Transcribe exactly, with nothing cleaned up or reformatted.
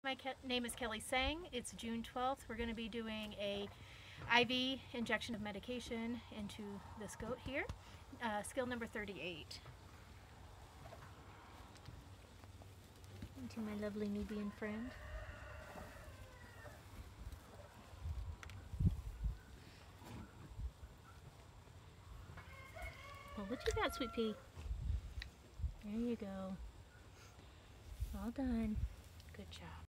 My name is Kelly Sang. It's June twelfth. We're going to be doing a I V injection of medication into this goat here. Uh, skill number thirty-eight. Into my lovely Nubian friend. Well, what you got, sweet pea? There you go. All done. Good job.